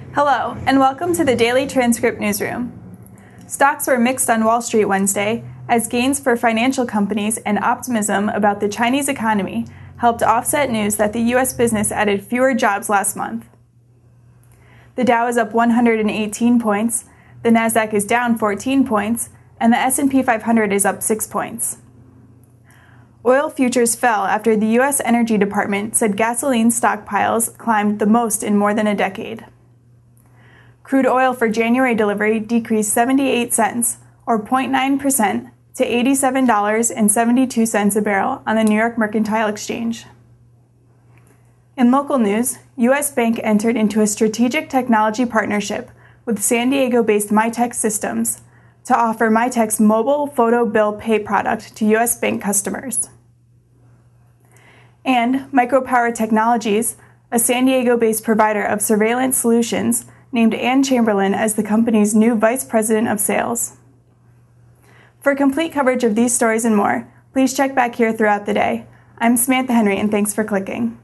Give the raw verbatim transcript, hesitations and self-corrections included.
Hello, and welcome to the Daily Transcript Newsroom. Stocks were mixed on Wall Street Wednesday as gains for financial companies and optimism about the Chinese economy helped offset news that the U S business added fewer jobs last month. The Dow is up one hundred eighteen points, the Nasdaq is down fourteen points, and the S and P five hundred is up six points. Oil futures fell after the U S Energy Department said gasoline stockpiles climbed the most in more than a decade. Crude oil for January delivery decreased seventy-eight cents, or zero point nine percent, to eighty-seven dollars and seventy-two cents a barrel on the New York Mercantile Exchange. In local news, U S Bank entered into a strategic technology partnership with San Diego-based Mitek Systems to offer Mitek's mobile photo bill pay product to U S Bank customers. And Micropower Technologies, a San Diego-based provider of surveillance solutions, named Ann Chamberlain as the company's new Vice President of Sales. For complete coverage of these stories and more, please check back here throughout the day. I'm Samantha Henry, and thanks for clicking.